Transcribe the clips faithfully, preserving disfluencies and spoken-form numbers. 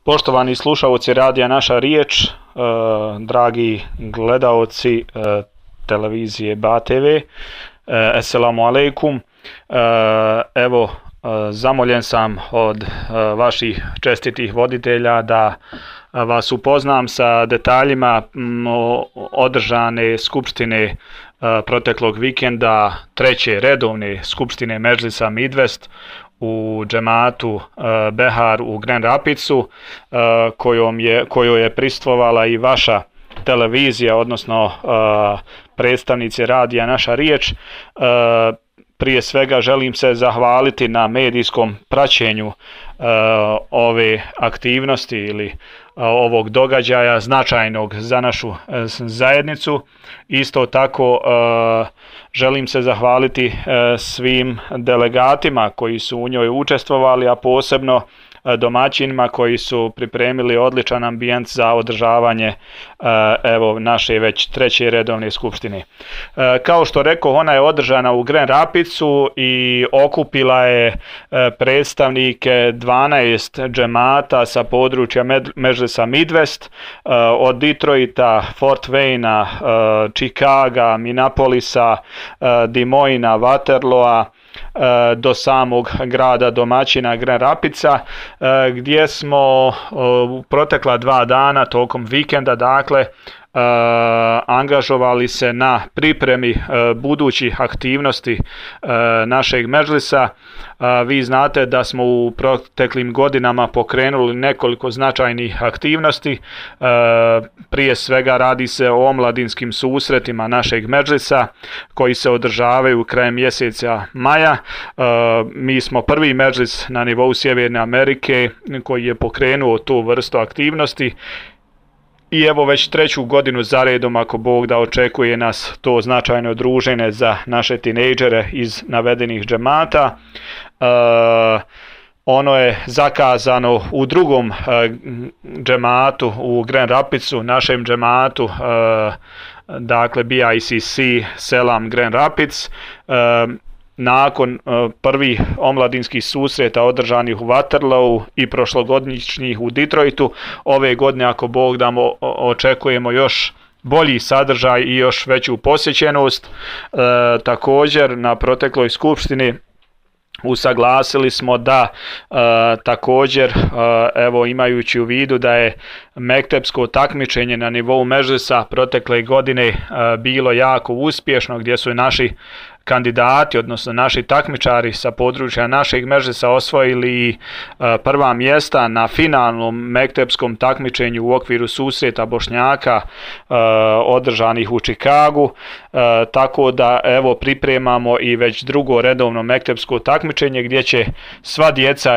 Poštovani slušalci Radija Naša riječ, dragi gledaoci televizije B A T V, Esselamu alejkum. Evo, zamoljen sam od vaših čestitih voditelja da vas upoznam sa detaljima održane skupštine proteklog vikenda, treće redovne skupštine Medžlisa Midvest u džematu Behar u Grand Rapidsu, kojom je, kojoj je pristvovala i vaša televizija, odnosno predstavnici Radija Naša riječ. Prije svega želim se zahvaliti na medijskom praćenju ove aktivnosti ili ovog događaja značajnog za našu zajednicu. Isto tako želim se zahvaliti svim delegatima koji su u njoj učestvovali, a posebno domaćinima koji su pripremili odličan ambijent za održavanje evo naše već treće redovne skupštine. Kao što rekao, ona je održana u Grand Rapidsu i okupila je predstavnike dvanaest džemata sa područja Medžlisa Midvest, od Detroita, Fort Wayna, Chicaga, Minneapolisa, Des Moinsa, Waterloa, do samog grada domaćina Grand Rapidsa, gdje smo u protekla dva dana tokom vikenda dakle angažovali se na pripremi budućih aktivnosti našeg Medžlisa. Vi znate da smo u proteklim godinama pokrenuli nekoliko značajnih aktivnosti. Prije svega radi se o omladinskim susretima našeg Medžlisa koji se održavaju krajem mjeseca maja. Mi smo prvi Medžlis na nivou Sjeverne Amerike koji je pokrenuo tu vrstu aktivnosti. I evo već treću godinu zaredom, ako Bog da, očekuje nas to značajno druženje za naše tinejdžere iz navedenih džemata. E, ono je zakazano u drugom e, džematu u Grand Rapidsu, našem džematu, e, dakle B I C C Selam Grand Rapids. E, Nakon uh, prvih omladinskih susreta održanih u Waterloo i prošlogodišnjih u Detroitu, ove godine, ako Bog da, očekujemo još bolji sadržaj i još veću posjećenost. E, također na protekloj skupštini usaglasili smo da e, također e, evo imajući u vidu da je mektepsko takmičenje na nivou Medžlisa protekle godine e, bilo jako uspješno, gdje su naši kandidati, odnosno naši takmičari sa područja našeg Medžlisa osvojili prva mjesta na finalnom mektepskom takmičenju u okviru susreta Bošnjaka održanih u Chicagu, tako da evo pripremamo i već drugo redovno mektepsko takmičenje gdje će sva djeca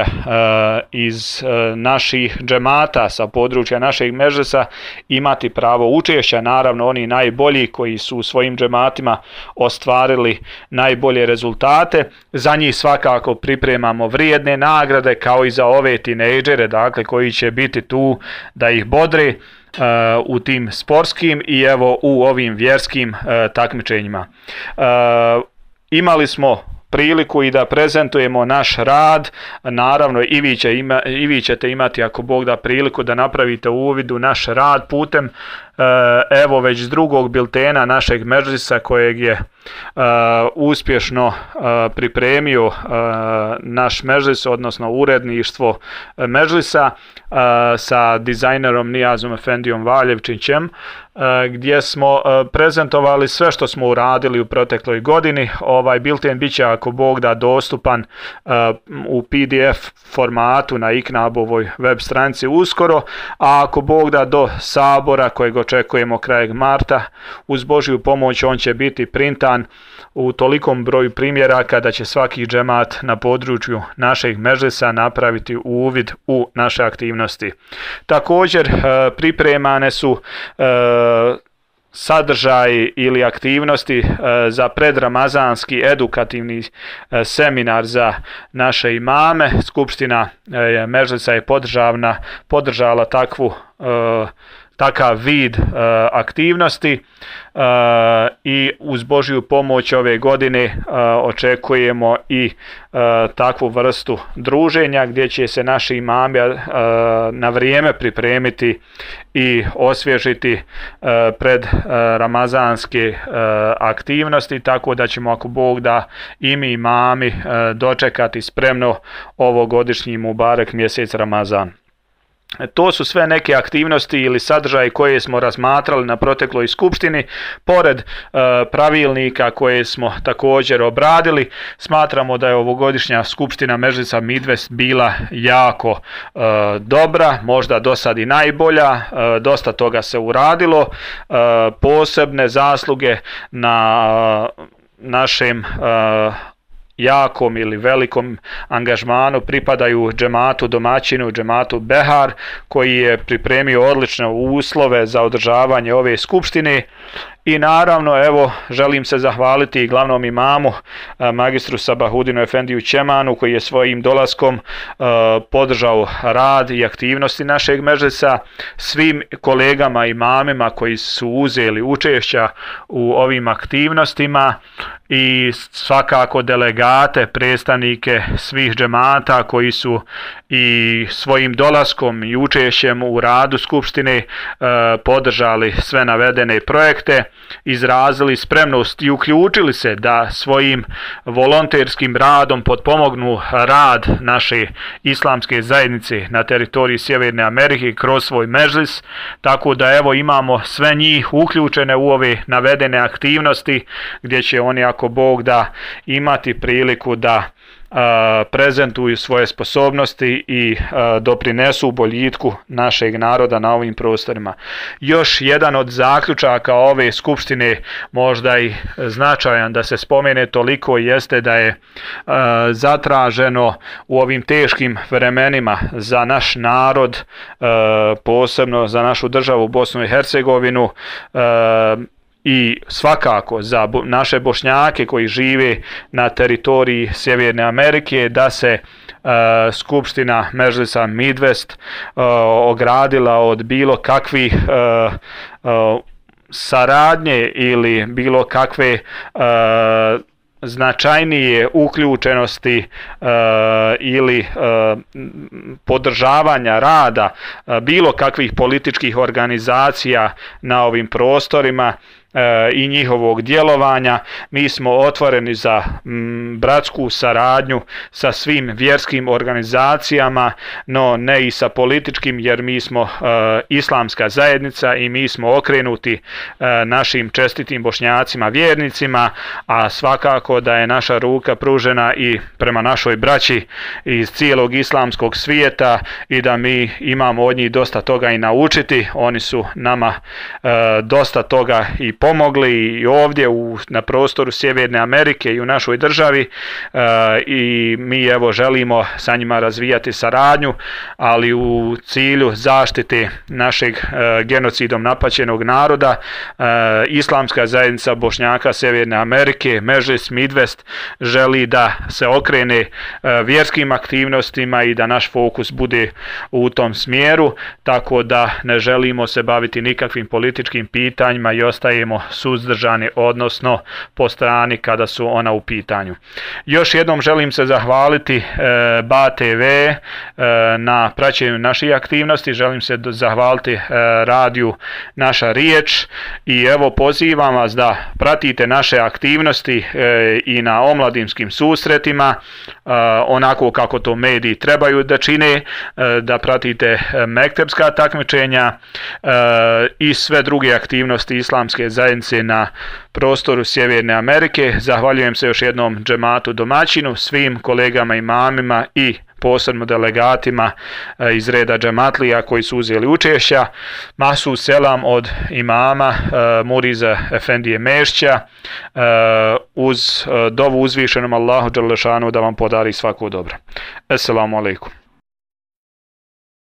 iz naših džemata sa područja našeg Medžlisa imati pravo učešća, naravno oni najbolji koji su u svojim džematima ostvarili najbolje rezultate. Za njih svakako pripremamo vrijedne nagrade kao i za ove tinejdžere, dakle koji će biti tu da ih bodre uh, u tim sportskim i evo u ovim vjerskim uh, takmičenjima. Uh, imali smo priliku i da prezentujemo naš rad, naravno i vi, će ima, i vi ćete imati, ako Bog da, priliku da napravite uvid u naš rad putem evo već drugog biltena našeg Medžlisa kojeg je uh, uspješno uh, pripremio uh, naš Medžlis, odnosno uredništvo Medžlisa uh, sa dizajnerom Nijazom Efendijom Valjevčićem, uh, gdje smo uh, prezentovali sve što smo uradili u protekloj godini. Ovaj bilten bit će, ako Bog da, dostupan uh, u P D F formatu na IKNAB-ovoj web stranici uskoro, a ako Bog da, do sabora kojeg očekujemo krajem marta, uz Božju pomoć on će biti printan u tolikom broju primjeraka da će svaki džemat na području našeg Medžlisa napraviti uvid u naše aktivnosti. Također pripremane su sadržaj ili aktivnosti za predramazanski edukativni seminar za naše imame. Skupština Medžlisa je podržavna, podržala takvu takav vid aktivnosti i uz Božju pomoć ove godine očekujemo i takvu vrstu druženja gdje će se naši imami na vrijeme pripremiti i osvježiti pred ramazanske aktivnosti, tako da ćemo, ako Bog da, i mi imami dočekati spremno ovogodišnji Mubarek mjesec Ramazan. To su sve neke aktivnosti ili sadržaje koje smo razmatrali na protekloj skupštini. Pored e, pravilnika koje smo također obradili, smatramo da je ovogodišnja skupština Medžlisa Midvest bila jako e, dobra, možda do sad i najbolja. E, dosta toga se uradilo. E, posebne zasluge na e, našem e, jakom ili velikom angažmanu pripadaju džematu domaćinu, džematu Behar, koji je pripremio odlične uslove za održavanje ove skupštine. I naravno, evo, želim se zahvaliti i glavnom imamu, magistru Sabahudinu Efendiju Ćemanu, koji je svojim dolaskom uh, podržao rad i aktivnosti našeg Medžlisa, svim kolegama imamima koji su uzeli učešća u ovim aktivnostima i svakako delegate, predstavnike svih džemata koji su i svojim dolaskom i učešćem u radu skupštine uh, podržali sve navedene projekte, izrazili spremnost i uključili se da svojim volonterskim radom potpomognu rad naše islamske zajednice na teritoriji Sjeverne Amerike kroz svoj Medžlis, tako da evo imamo sve njih uključene u ove navedene aktivnosti gdje će oni, ako Bog da, imati priliku da prezentuju svoje sposobnosti i doprinesu boljitku našeg naroda na ovim prostorima. Još jedan od zaključaka ove skupštine, možda i značajan da se spomene toliko, jeste da je zatraženo u ovim teškim vremenima za naš narod, posebno za našu državu Bosnu i Hercegovinu, i svakako za naše Bošnjake koji žive na teritoriji Sjeverne Amerike, da se uh, skupština Medžlisa Midvest uh, ogradila od bilo kakvih uh, uh, saradnje ili bilo kakve uh, značajnije uključenosti uh, ili uh, podržavanja rada uh, bilo kakvih političkih organizacija na ovim prostorima i njihovog djelovanja. Mi smo otvoreni za m, bratsku saradnju sa svim vjerskim organizacijama, no ne i sa političkim, jer mi smo uh, islamska zajednica i mi smo okrenuti uh, našim čestitim Bošnjacima vjernicima, a svakako da je naša ruka pružena i prema našoj braći iz cijelog islamskog svijeta i da mi imamo od njih dosta toga i naučiti. Oni su nama uh, dosta toga i pomogli i ovdje u, na prostoru Sjeverne Amerike i u našoj državi e, i mi evo želimo sa njima razvijati saradnju, ali u cilju zaštite našeg e, genocidom napaćenog naroda, e, islamska zajednica Bošnjaka Sjeverne Amerike, Medžlis Midvest, želi da se okrene e, vjerskim aktivnostima i da naš fokus bude u tom smjeru, tako da ne želimo se baviti nikakvim političkim pitanjima i ostajemo suzdržani, odnosno po strani kada su ona u pitanju. Još jednom želim se zahvaliti e, B A T V e, na praćenju naših aktivnosti, želim se zahvaliti e, radiju Naša riječ i evo pozivam vas da pratite naše aktivnosti e, i na omladinskim susretima, e, onako kako to mediji trebaju da čine, e, da pratite mektepska takmičenja e, i sve druge aktivnosti islamske zajednice na prostoru Sjeverne Amerike. Zahvaljujem se još jednom džematu domaćinu, svim kolegama imamima i posebno delegatima iz reda džematlija koji su uzeli učešća. Masu selam od imama Muriza Efendije Mešća, uz dovu uzvišenom Allahu dželle šanu da vam podari svako dobro. Esselamu alejkum.